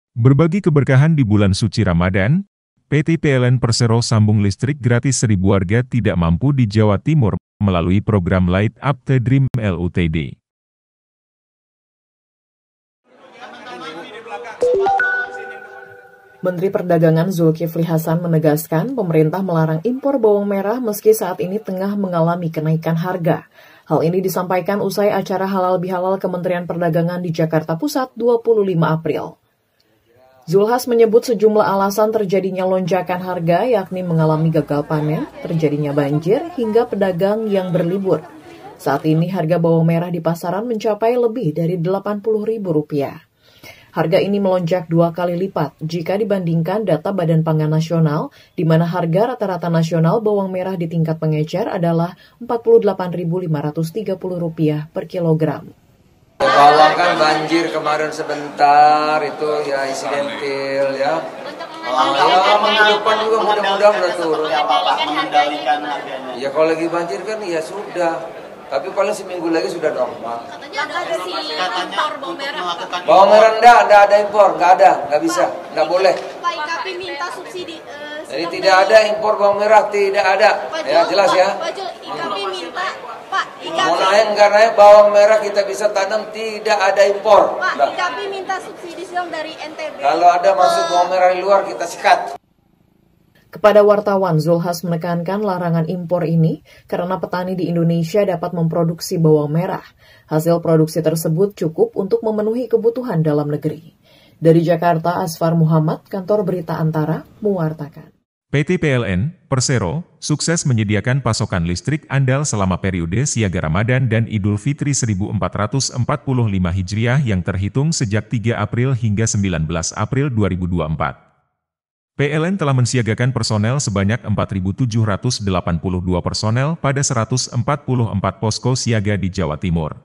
Berbagi keberkahan di bulan suci Ramadan, PT PLN Persero sambung listrik gratis 1.000 warga tidak mampu di Jawa Timur melalui program Light Up the Dream LUTD. Menteri Perdagangan Zulkifli Hasan menegaskan pemerintah melarang impor bawang merah meski saat ini tengah mengalami kenaikan harga. Hal ini disampaikan usai acara Halal Bihalal Kementerian Perdagangan di Jakarta Pusat 25 April. Zulhas menyebut sejumlah alasan terjadinya lonjakan harga yakni mengalami gagal panen, terjadinya banjir, hingga pedagang yang berlibur. Saat ini harga bawang merah di pasaran mencapai lebih dari Rp80.000. Harga ini melonjak 2 kali lipat jika dibandingkan data Badan Pangan Nasional, di mana harga rata-rata nasional bawang merah di tingkat pengecer adalah Rp48.530 per kilogram. Bawang kan banjir kemarin sebentar, itu ya insidentil ya. Minggu depan juga mudah-mudahan udah turun. Ya kalau lagi banjir kan ya sudah. Tapi paling seminggu lagi sudah normal. Katanya ada impor bawang merah. Bawang merah enggak ada impor, nggak bisa, nggak boleh. Pak IKP minta subsidi. Jadi tidak ada impor bawang merah, tidak ada. Ya jelas ya. Pak IKP minta, Pak IKP. Mau naik nggak naik bawang merah kita bisa tanam, tidak ada impor. Pak IKP minta subsidi dong dari NTB. Kalau ada masuk bawang merah di luar kita sikat. Kepada wartawan, Zulhas menekankan larangan impor ini karena petani di Indonesia dapat memproduksi bawang merah. Hasil produksi tersebut cukup untuk memenuhi kebutuhan dalam negeri. Dari Jakarta, Asfar Muhammad, Kantor Berita Antara, mewartakan. PT PLN Persero sukses menyediakan pasokan listrik andal selama periode siaga Ramadan dan Idul Fitri 1445 Hijriah yang terhitung sejak 3 April hingga 19 April 2024. PLN telah mensiagakan personel sebanyak 4.782 personel pada 144 posko siaga di Jawa Timur.